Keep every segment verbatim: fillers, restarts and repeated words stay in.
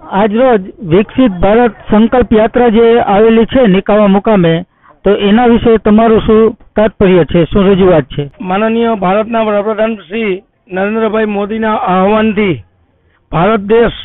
આજરોજ વિકસિત ભારત સંકલ્પ યાત્રા જે આવેલી છે નિકાવા મુકામે, તો એના વિશે તમારું શું તાત્પર્ય છે, શું રજૂઆત છે? માનનીય ભારતના વડાપ્રધાન શ્રી નરેન્દ્રભાઈ મોદીના આહવાનથી ભારત દેશ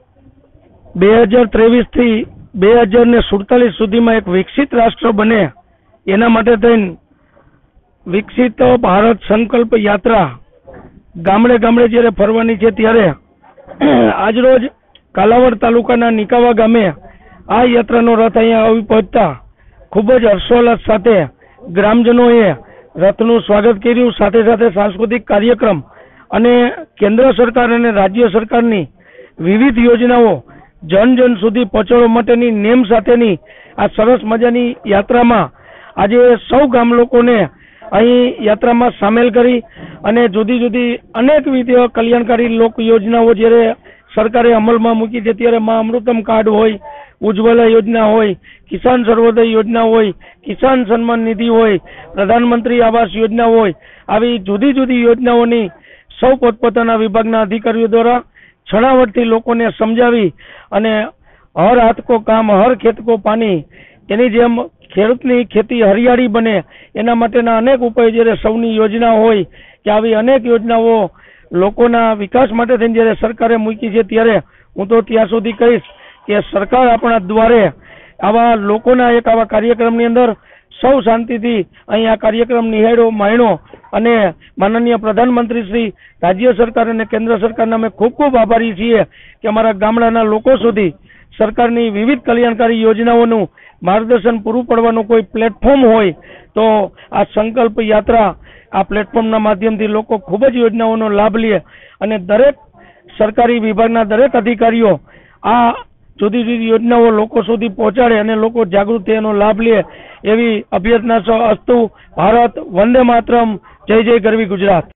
બે હજાર ત્રેવીસ થી બે હજાર ને સુડતાલીસ સુધીમાં એક વિકસિત રાષ્ટ્ર બને એના માટે થઈને વિકસિત ભારત સંકલ્પ યાત્રા ગામડે ગામડે જ્યારે ફરવાની છે ત્યારે આજરોજ કાલાવડ તાલુકાના નિકાવા ગામે આ યાત્રાનો રથ અહીંયા આવી પહોંચતા ખૂબ જ હર્ષોલ્લાસ સાથે ગ્રામજનોએ રથનું સ્વાગત કર્યું. સાથે સાથે સાંસ્કૃતિક કાર્યક્રમ અને કેન્દ્ર સરકાર અને રાજ્ય સરકારની વિવિધ યોજનાઓ જન જન સુધી પહોંચાડવા માટેની નેમ સાથેની આ સરસ મજાની યાત્રામાં આજે સૌ ગામ લોકોને અહીં યાત્રામાં સામેલ કરી અને જુદી જુદી અનેકવિધ કલ્યાણકારી લોક યોજનાઓ જ્યારે સરકારે અમલમાં મૂકી છે ત્યારે મા અમૃતમ કાર્ડ હોય, ઉજ્જવલા યોજના હોય, કિસાન સર્વોદય યોજના હોય, કિસાન સન્માન નિધિ હોય, પ્રધાનમંત્રી આવાસ યોજના હોય, આવી જુદી જુદી યોજનાઓની સૌ પોતપોતાના વિભાગના અધિકારીઓ દ્વારા છણાવટથી લોકોને સમજાવી અને હર હાથ કો કામ હર ખેત કો પાણી એની જેમ ખેડૂતની ખેતી હરિયાળી બને એના માટેના અનેક ઉપાય જ્યારે સૌની યોજના હોય કે આવી અનેક યોજનાઓ લોકોના વિકાસ માટે થઈને જ્યારે સરકારે મૂકી છે ત્યારે હું તો ત્યાં સુધી કહીશ કે સરકાર આપણા દ્વારે આવા લોકોના એક આવા કાર્યક્રમની અંદર સૌ શાંતિથી અહીં આ કાર્યક્રમ નિહાળ્યો માણ્યો અને માનનીય પ્રધાનમંત્રી શ્રી, રાજ્ય સરકાર અને કેન્દ્ર સરકારના અમે ખૂબ ખૂબ આભારી છીએ કે અમારા ગામડાના લોકો સુધી સરકારની વિવિધ કલ્યાણકારી યોજનાઓનું માર્ગદર્શન પૂરું પાડવાનું કોઈ પ્લેટફોર્મ હોય તો આ સંકલ્પ યાત્રા આ પ્લેટફોર્મના માધ્યમથી લોકો ખૂબ જ યોજનાઓનો લાભ લે અને દરેક સરકારી વિભાગના દરેક અધિકારીઓ આ જુદી જુદી યોજનાઓ લોકો સુધી પહોંચાડે અને લોકો જાગૃત થઈ એનો લાભ લે એવી અભ્યર્થના અસ્તુ. ભારત વંદે માતરમ. જય જય ગરવી ગુજરાત.